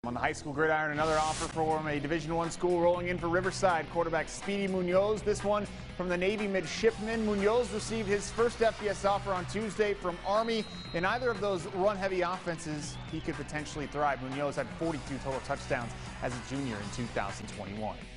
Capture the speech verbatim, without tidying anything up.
On the high school gridiron, another offer from a Division One school rolling in for Riverside. Quarterback Speedy Munoz. This one from the Navy midshipman. Munoz received his first F B S offer on Tuesday from Army. In either of those run-heavy offenses, he could potentially thrive. Munoz had forty-two total touchdowns as a junior in two thousand twenty-one.